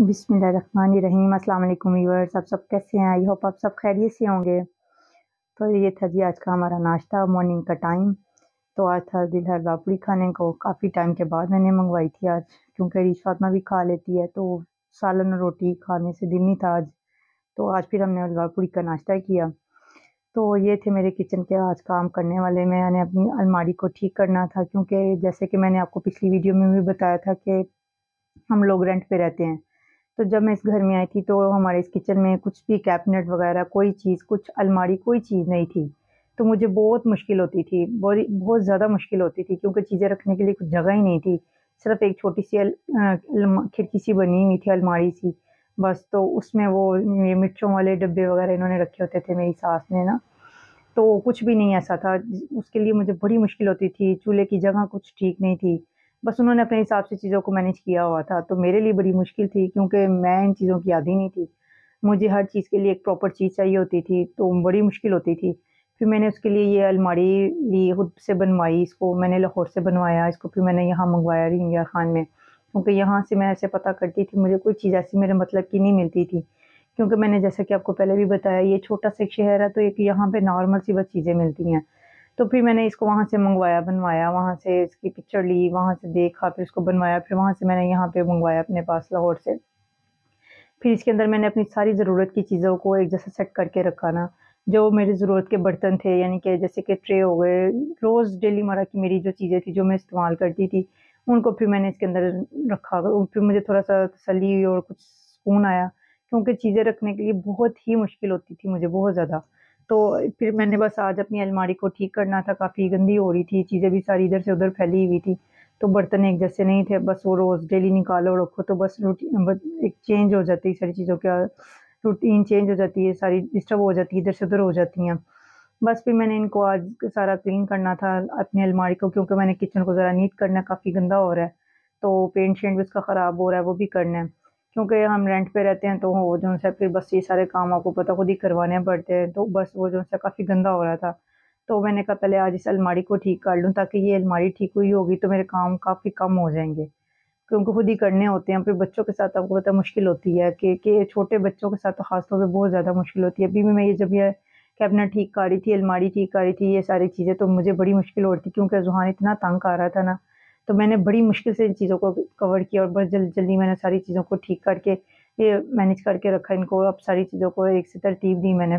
बिस्मिल्लाहिर्रहमानिर्रहीम। अस्सलाम वालेकुम व्यूअर्स, आप सब कैसे हैं? आई होप आप सब खैरियत से होंगे। तो ये था जी आज का हमारा नाश्ता, मॉर्निंग का टाइम। तो आज था दिल है लापड़ी खाने को, काफ़ी टाइम के बाद मैंने मंगवाई थी आज, क्योंकि रिश फातिमा भी खा लेती है तो सालन और रोटी खाने से दिल नहीं था आज। तो आज फिर हमने लापड़ी का नाश्ता किया। तो ये थे मेरे किचन के आज काम करने वाले। मैंने अपनी अलमारी को ठीक करना था, क्योंकि जैसे कि मैंने आपको पिछली वीडियो में भी बताया था कि हम लोग रेंट पे रहते हैं। तो जब मैं इस घर में आई थी तो हमारे इस किचन में कुछ भी कैबिनेट वगैरह कोई चीज़, कुछ अलमारी, कोई चीज़ नहीं थी। तो मुझे बहुत मुश्किल होती थी, बड़ी बहुत ज़्यादा मुश्किल होती थी, क्योंकि चीज़ें रखने के लिए कुछ जगह ही नहीं थी। सिर्फ़ एक छोटी-सी खिड़की सी बनी हुई थी, अलमारी सी, बस। तो उसमें वो ये मिर्चों वाले डब्बे वगैरह इन्होंने रखे होते थे मेरी सास ने ना, तो कुछ भी नहीं ऐसा था। उसके लिए मुझे बड़ी मुश्किल होती थी, चूल्हे की जगह कुछ ठीक नहीं थी। बस उन्होंने अपने हिसाब से चीज़ों को मैनेज किया हुआ था, तो मेरे लिए बड़ी मुश्किल थी, क्योंकि मैं इन चीज़ों की आदी नहीं थी। मुझे हर चीज़ के लिए एक प्रॉपर चीज़ चाहिए होती थी, तो बड़ी मुश्किल होती थी। फिर मैंने उसके लिए ये अलमारी ली, खुद से बनवाई, इसको मैंने लाहौर से बनवाया, इसको फिर मैंने यहाँ मँगवाया रोहिंग्या खान में, क्योंकि यहाँ से मैं ऐसे पता करती थी, मुझे कोई चीज़ ऐसी मेरे मतलब की नहीं मिलती थी। क्योंकि मैंने जैसा कि आपको पहले भी बताया, ये छोटा-सा एक शहर है, तो एक यहाँ पे नॉर्मल सी बस चीज़ें मिलती हैं। तो फिर मैंने इसको वहाँ से मँगवाया, बनवाया, वहाँ से इसकी पिक्चर ली, वहाँ से देखा, फिर इसको बनवाया, फिर वहाँ से मैंने यहाँ पे मँगवाया अपने पास लाहौर से। फिर इसके अंदर मैंने अपनी सारी ज़रूरत की चीज़ों को एक जैसे सेट करके रखा ना, जो मेरी ज़रूरत के बर्तन थे, यानी कि जैसे कि ट्रे हो गए, रोज़ डेली मर्रा की मेरी जो चीज़ें थी, जो मैं इस्तेमाल करती थी, उनको फिर मैंने इसके अंदर रखा। फिर मुझे थोड़ा-सा तसल्ली हुई और कुछ सुकून आया, क्योंकि चीज़ें रखने के लिए बहुत ही मुश्किल होती थी मुझे, बहुत ज़्यादा। तो फिर मैंने बस आज अपनी अलमारी को ठीक करना था, काफ़ी गंदी हो रही थी, चीज़ें भी सारी इधर से उधर फैली हुई थी। तो बर्तन एक जैसे नहीं थे, बस वो रोज़ डेली निकालो रखो, तो बस एक चेंज हो जाती है सारी चीज़ों का, रूटीन चेंज हो जाती है, सारी डिस्टर्ब हो जाती है, इधर से उधर हो जाती हैं। बस फिर मैंने इनको आज सारा क्लीन करना था अपनी अलमारी को, क्योंकि मैंने किचन को ज़रा नीट करना है, काफ़ी गंदा हो रहा है। तो पेंट शेंट भी उसका ख़राब हो रहा है, वो भी करना है। क्योंकि हम रेंट पे रहते हैं, तो वो जो है फिर बस ये सारे काम आपको पता खुद ही करवाने पड़ते हैं, तो बस वो जो है काफ़ी गंदा हो रहा था। तो मैंने कहा पहले आज इस अलमारी को ठीक कर लूँ, ताकि ये अलमारी ठीक हुई होगी तो मेरे काम काफ़ी कम हो जाएँगे। क्योंकि खुद ही करने होते हैं, फिर बच्चों के साथ आपको पता है मुश्किल होती है कि छोटे बच्चों के साथ तो ख़ास तौर पे बहुत ज़्यादा मुश्किल होती है। अभी भी मैं ये जब ये कैबिनेट ठीक कर रही थी, अलमारी ठीक कर रही थी, ये सारी चीज़ें, तो मुझे बड़ी मुश्किल हो रही थी, क्योंकि ज़ुहान इतना तंग कर रहा था ना, तो मैंने बड़ी मुश्किल से इन चीज़ों को कवर किया और बस जल्दी-जल्दी मैंने सारी चीज़ों को ठीक करके ये मैनेज करके रखा इनको। अब सारी चीज़ों को एक से तरतीब दी मैंने।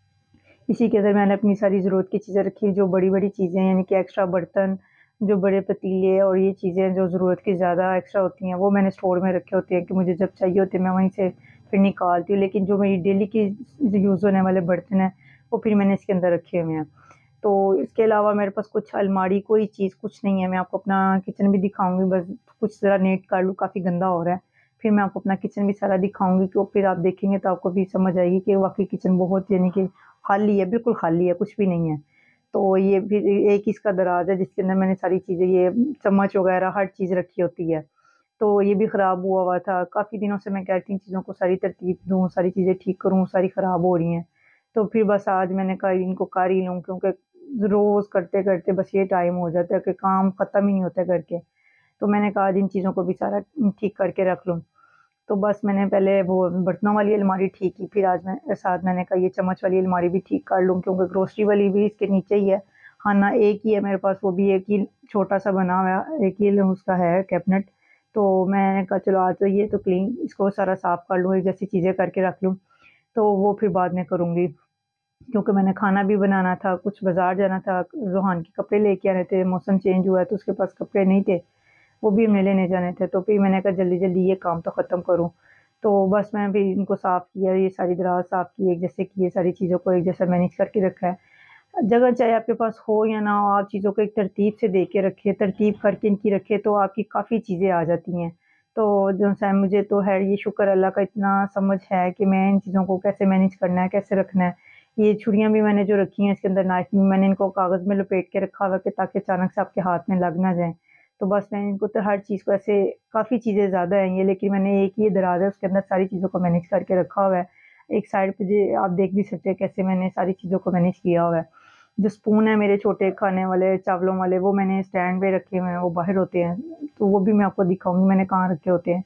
इसी के अंदर मैंने अपनी सारी ज़रूरत की चीज़ें रखी, जो बड़ी-बड़ी चीज़ें यानी कि एक्स्ट्रा बर्तन, जो बड़े पतीले और ये चीज़ें जो ज़रूरत की ज़्यादा एक्स्ट्रा होती हैं, वो मैंने स्टोर में रखे होते हैं कि मुझे जब चाहिए होते हैं मैं वहीं से फिर निकालती हूँ। लेकिन जो मेरी डेली की यूज़ होने वाले बर्तन हैं, वो फिर मैंने इसके अंदर रखे हुए हैं। तो इसके अलावा मेरे पास कुछ अलमारी, कोई चीज़ कुछ नहीं है। मैं आपको अपना किचन भी दिखाऊँगी, बस कुछ ज़रा नीट कर लूँ, काफ़ी गंदा हो रहा है। फिर मैं आपको अपना किचन भी सारा दिखाऊँगी, तो फिर आप देखेंगे तो आपको भी समझ आएगी कि वाक़ई किचन बहुत यानी कि खाली है, बिल्कुल खाली है, कुछ भी नहीं है। तो ये फिर एक इसका दराज़ है जिसके अंदर मैंने सारी चीज़ें, ये चम्मच वग़ैरह हर चीज़ रखी होती है। तो ये भी ख़राब हुआ हुआ था। काफ़ी दिनों से मैं कह रही थी इन चीज़ों को सारी तरतीब दूँ, सारी चीज़ें ठीक करूँ, सारी ख़राब हो रही हैं। तो फिर बस आज मैंने कहा इनको कर ही लूँ, क्योंकि रोज़ करते-करते बस ये टाइम हो जाता है कि काम ख़त्म ही नहीं होता घर के। तो मैंने कहा आज इन चीज़ों को भी सारा ठीक करके रख लूँ। तो बस मैंने पहले वो बर्तनों वाली अलमारी ठीक की, फिर आज मैं साथ मैंने कहा ये चम्मच वाली अलमारी भी ठीक कर लूँ, क्योंकि ग्रोसरी वाली भी इसके नीचे ही है। खाना एक ही है मेरे पास, वो भी एक ही छोटा-सा बना हुआ है, एक ही उसका है कैबिनेट। तो मैंने कहा चलो आज तो ये तो क्लीन इसको सारा साफ़ कर लूँ, एक जैसी चीज़ें करके रख लूँ, तो वो फिर बाद में करूँगी। क्योंकि मैंने खाना भी बनाना था, कुछ बाज़ार जाना था, ज़ुहान के कपड़े लेके आने थे, मौसम चेंज हुआ है तो उसके पास कपड़े नहीं थे। वो भी हमें लेने जाने थे, तो फिर मैंने कहा जल्दी-जल्दी ये काम तो ख़त्म करूँ। तो बस मैं फिर इनको साफ़ किया, ये सारी दराज़ साफ़ की, एक जैसे की, ये सारी चीज़ों को एक जैसा मैनेज करके रखा है। जगह चाहे आपके पास हो या ना हो, आप चीज़ों को एक तरतीब से दे के रखें, तरतीब करके इनकी रखें, तो आपकी काफ़ी चीज़ें आ जाती हैं। तो जो सा मुझे तो है ये शुक्र अल्लाह का, इतना समझ है कि मैं इन चीज़ों को कैसे मैनेज करना है, कैसे रखना है। ये छुरियाँ भी मैंने जो रखी हैं इसके अंदर, नाइफ़ भी मैंने इनको कागज़ में लपेट के रखा हुआ है कि ताकि अचानक से आपके हाथ में लग ना जाएँ। तो बस मैं इनको तो हर चीज़ को ऐसे, काफ़ी चीज़ें ज़्यादा हैं ये, लेकिन मैंने एक ये दराज़ है उसके अंदर सारी चीज़ों को मैनेज करके रखा हुआ है। एक साइड पे जी आप देख भी सकते हैं कैसे मैंने सारी चीज़ों को मैनेज किया हुआ है। जो स्पून है मेरे छोटे खाने वाले, चावलों वाले, वो मैंने स्टैंड पे रखे हुए हैं, वो बाहर होते हैं, तो वो भी मैं आपको दिखाऊँगी मैंने कहाँ रखे होते हैं।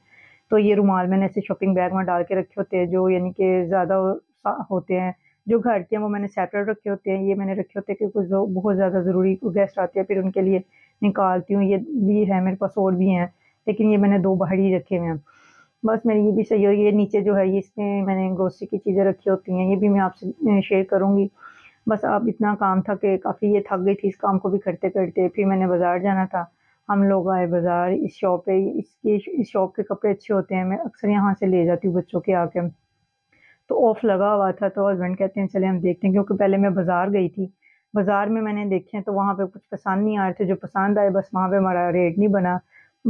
तो ये रुमाल मैंने ऐसे शॉपिंग बैग में डाल के रखे होते हैं, जो यानी कि ज़्यादा होते हैं। जो घर के हैं वो मैंने सेपरेट रखे होते हैं, ये मैंने रखे होते हैं कि कुछ जो बहुत ज़्यादा ज़रूरी गेस्ट आते हैं फिर उनके लिए निकालती हूँ। ये भी है मेरे पास, और भी हैं, लेकिन ये मैंने 2 बाहर ही रखे हुए हैं। बस मेरी ये भी सही हो। ये नीचे जो है ये इसमें मैंने ग्रोसरी की चीज़ें रखी होती हैं, ये भी मैं आपसे शेयर करूँगी। बस अब इतना काम था कि काफ़ी ये थक गई थी इस काम को भी करते-करते। फिर मैंने बाज़ार जाना था, हम लोग आए बाज़ार। इस शॉप पे इसकी इस शॉप के कपड़े अच्छे होते हैं, मैं अक्सर यहाँ से ले जाती हूँ बच्चों के आके। तो ऑफ लगा हुआ था, तो हस्बैंड कहते हैं चले हम देखते हैं, क्योंकि पहले मैं बाज़ार गई थी। बाज़ार में मैंने देखे हैं तो वहाँ पे कुछ पसंद नहीं आ रहे थे, जो पसंद आए बस वहाँ पे हमारा रेट नहीं बना।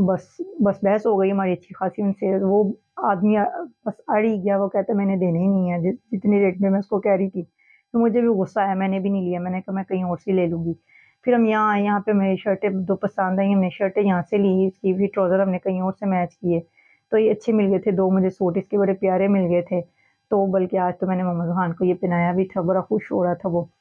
बस बहस हो गई हमारी अच्छी खासी उनसे। वो आदमी बस अड़ ही गया, वो कहता मैंने देने ही नहीं है जितने रेट में मैं उसको कह रही थी। तो मुझे भी गुस्सा आया, मैंने भी नहीं लिया, मैंने कहा मैं कहीं और से ले लूँगी। फिर हम यहाँ आए, यहाँ पे मेरी शर्टें 2 पसंद आई, हमने शर्टें यहाँ से ली, इसकी भी ट्राउज़र हमने कहीं और से मैच किए। तो ये अच्छे मिल गए थे 2 मुझे सूट, इसके बड़े प्यारे मिल गए थे। तो बल्कि आज तो मैंने मोहम्मद खान को ये पहनाया भी था, बड़ा खुश हो रहा था वो।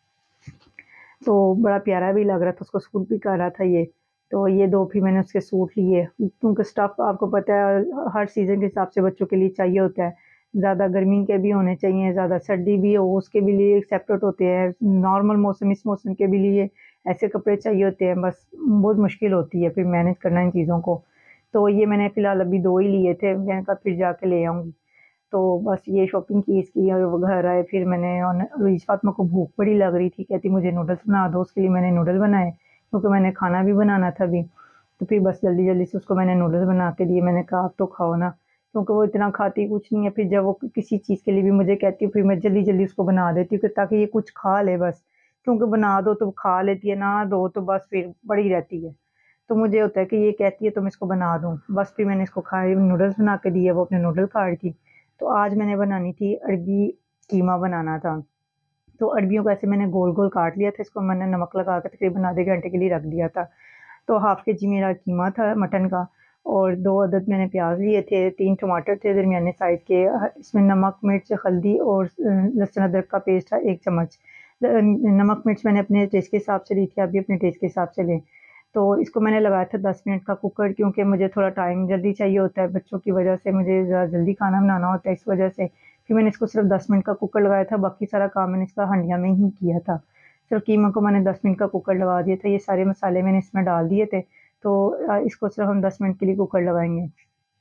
तो बड़ा प्यारा भी लग रहा था, उसको सूट भी कर रहा था ये। तो ये 2 फिर मैंने उसके सूट लिए, क्योंकि स्टफ़ आपको पता है हर सीज़न के हिसाब से बच्चों के लिए चाहिए होता है। ज़्यादा गर्मी के भी होने चाहिए, ज़्यादा सर्दी भी हो उसके भी लिए सेपरेट होते हैं। नॉर्मल मौसम इस मौसम के भी लिए ऐसे कपड़े चाहिए होते हैं, बस बहुत मुश्किल होती है फिर मैनेज करना इन चीज़ों को। तो ये मैंने फ़िलहाल अभी 2 ही लिए थे, मैंने कहा फिर जाके ले आऊँगी। तो बस ये शॉपिंग की इसकी, और वो घर आए फिर मैंने रईस फातिमा को भूख बड़ी लग रही थी, कहती मुझे नूडल्स बना दो, उसके लिए मैंने नूडल बनाए, क्योंकि मैंने खाना भी बनाना था अभी। तो फिर बस जल्दी-जल्दी से उसको मैंने नूडल्स बना के दिए, मैंने कहा आप तो खाओ ना, क्योंकि वो इतना खाती कुछ नहीं है। फिर जब वो किसी चीज़ के लिए भी मुझे कहती है, फिर मैं जल्दी-जल्दी उसको बना देती हूँ कि ताकि ये कुछ खा ले बस, क्योंकि बना दो तो खा लेती है, ना दो तो बस फिर पड़ी रहती है। तो मुझे होता है कि ये कहती है तो मैं इसको बना दूँ, बस फिर मैंने इसको खाए नूडल्स बना के दिए, वो अपने नूडल खा रही थी। तो आज मैंने बनानी थी अरबी कीमा बनाना था। तो अरबियों को ऐसे मैंने गोल-गोल काट लिया था, इसको मैंने नमक लगा के तकरीबन आधे घंटे के लिए रख दिया था। तो हाफ़ केजी मेरा कीमा था मटन का, और 2 अदद मैंने प्याज़ लिए थे, 3 टमाटर थे दरमियाने साइज़ के। इसमें नमक, मिर्च, हल्दी और लहसुन अदरक का पेस्ट था 1 चम्मच। नमक मिर्च मैंने अपने टेस्ट के हिसाब से ली थी, आप भी अपने टेस्ट के हिसाब से लें। तो इसको मैंने लगाया था 10 मिनट का कुकर, क्योंकि मुझे थोड़ा टाइम जल्दी चाहिए होता है, बच्चों की वजह से मुझे ज़रा जल्दी खाना बनाना होता है, इस वजह से। फिर मैंने इसको सिर्फ 10 मिनट का कुकर लगाया था, बाकी सारा काम मैंने इसका हंडिया में ही किया था। सिर्फ कीमा को मैंने 10 मिनट का कुकर लगा दिया था, ये सारे मसाले मैंने इसमें डाल दिए थे। तो इसको सिर्फ हम 10 मिनट के लिए कुकर लगाएँगे।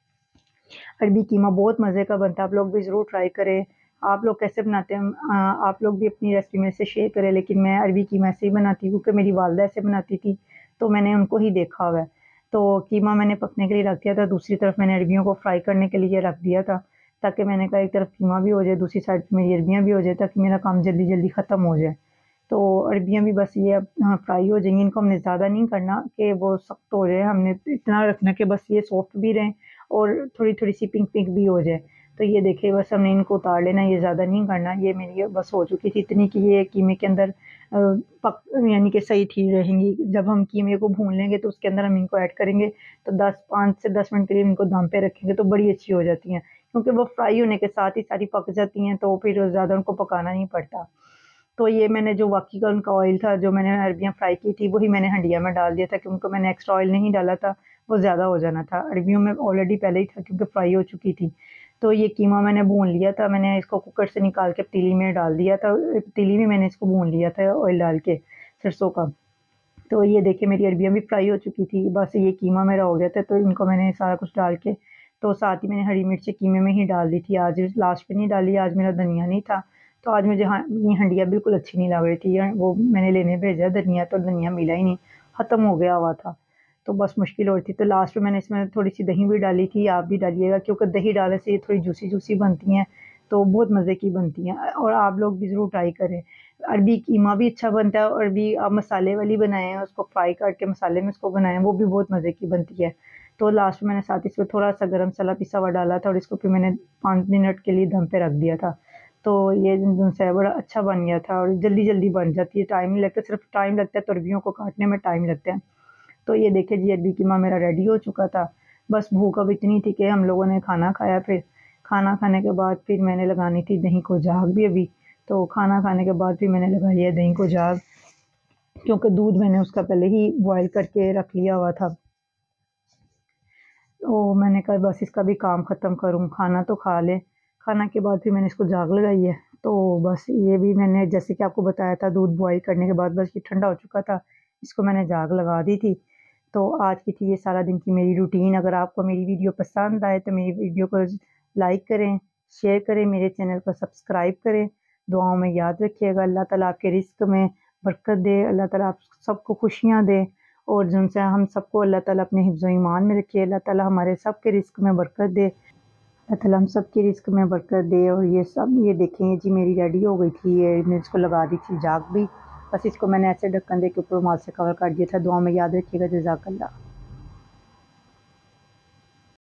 अरबी कीमा बहुत मज़े का बनता है, आप लोग भी ज़रूर ट्राई करें। आप लोग कैसे बनाते हैं आप लोग भी अपनी रेसिपी मेरे से शेयर करें, लेकिन मैं अरबी कीमा ऐसे ही बनाती हूँ, क्योंकि मेरी वालदा ऐसे बनाती थी, तो मैंने उनको ही देखा हुआ है। तो कीमा मैंने पकने के लिए रख दिया था, दूसरी तरफ मैंने अरबियों को फ्राई करने के लिए रख दिया था, ताकि मैंने कहा एक तरफ कीमा भी हो जाए, दूसरी साइड मेरी अरबियाँ भी हो जाए, ताकि मेरा काम जल्दी-जल्दी ख़त्म हो जाए। तो अरबियाँ भी बस ये अब फ्राई हो जाएँगी, इनको हमने ज़्यादा नहीं करना कि वो सख्त हो जाए, हमने इतना रखना कि बस ये सॉफ्ट भी रहें और थोड़ी-थोड़ी सी पिंक-पिंक भी हो जाए। तो ये देखिए बस हमने इनको उतार लेना, ये ज़्यादा नहीं करना। ये मेरी बस हो चुकी थी इतनी कि ये कीमे के अंदर पक यानी कि सही थी रहेंगी। जब हम कीमे को भून लेंगे तो उसके अंदर हम इनको ऐड करेंगे, तो 5 से 10 मिनट के लिए इनको दम पे रखेंगे तो बड़ी अच्छी हो जाती हैं। क्योंकि वो फ्राई होने के साथ ही सारी पक जाती हैं, तो फिर ज़्यादा उनको पकाना नहीं पड़ता। तो ये मैंने जो बाकी का उनका ऑयल था, जो मैंने अरबियाँ फ्राई की थी, वही मैंने हंडिया में डाल दिया था, क्योंकि मैंने एक्स्ट्रा ऑयल नहीं डाला था, वो ज़्यादा हो जाना था। अरबियों में ऑलरेडी पहले ही था, क्योंकि फ्राई हो चुकी थी। तो ये कीमा मैंने भून लिया था, मैंने इसको कुकर से निकाल के पतीली में डाल दिया था। पतीली में मैंने इसको भून लिया था ऑयल डाल के सरसों का। तो ये देखिए मेरी अरबियाँ भी फ्राई हो चुकी थी, बस ये कीमा मेरा हो गया था, तो इनको मैंने सारा कुछ डाल के, तो साथ ही मैंने हरी मिर्ची कीमे में ही डाल दी थी। आज लास्ट पे नहीं डाली, आज मेरा धनिया नहीं था, तो आज मुझे ये हंडिया बिल्कुल अच्छी नहीं लग रही थी। वो मैंने लेने भेजा धनिया, तो धनिया मिला ही नहीं, ख़त्म हो गया हुआ था। तो बस मुश्किल हो रही थी, तो लास्ट में मैंने इसमें थोड़ी-सी दही भी डाली थी, आप भी डालिएगा, क्योंकि दही डालने से ये थोड़ी जूसी-जूसी बनती हैं, तो बहुत मज़े की बनती हैं, और आप लोग भी ज़रूर ट्राई करें। अरबी कीमा भी अच्छा बनता है, और अरबी आप मसाले वाली बनाएँ हैं, उसको फ्राई करके मसाले में उसको बनाएँ, वो भी बहुत मज़े की बनती है। तो लास्ट में मैंने साथ ही इसमें थोड़ा-सा गरम मसाला पिसा हुआ डाला था, और इसको फिर मैंने 5 मिनट के लिए दम पे रख दिया था। तो ये जो है बड़ा अच्छा बन गया था, और जल्दी-जल्दी बन जाती है, टाइम नहीं लगता, सिर्फ टाइम लगता है तो अरबियों को काटने में टाइम लगता है। तो ये देखिए जी अरबी कीमा मेरा रेडी हो चुका था। बस भूख अब इतनी थी कि हम लोगों ने खाना खाया, फिर खाना खाने के बाद फिर मैंने लगानी थी दही को झाग भी अभी। तो खाना खाने के बाद फिर मैंने लगा लिया दही को झाग, क्योंकि दूध मैंने उसका पहले ही बॉयल करके रख लिया हुआ था। तो मैंने कहा बस इसका भी काम ख़त्म करूँ, खाना तो खा ले। खाना के बाद फिर मैंने इसको झाग लगाई है। तो बस ये भी मैंने जैसे कि आपको बताया था, दूध बॉयल करने के बाद बस ये ठंडा हो चुका था, इसको मैंने झाग लगा दी थी। तो आज की थी ये सारा दिन की मेरी रूटीन। अगर आपको मेरी वीडियो पसंद आए तो मेरी वीडियो को लाइक करें, शेयर करें, मेरे चैनल को सब्सक्राइब करें। दुआओं में याद रखिएगा। अल्लाह ताला आपके रिज़्क़ में बरकत दे, अल्लाह ताला आप सबको खुशियाँ दे और जिनसे हम सबको अल्लाह ताला अपने हिफ्ज़ ईमान में रखे। अल्लाह ताला हमारे सबके रिज़्क़ में बरकत दे। अल्लाह ताला हम सबके रिज़्क़ में बरकत दे। और ये सब ये देखें जी, मेरी रेडी हो गई थी, ये मैं इसको लगा दी थी झाग भी। बस इसको मैंने ऐसे ढक्कन दे के ऊपर रुमाल से कवर कर दिया था। दुआ में याद रखिएगा। जज़ाकल्लाह।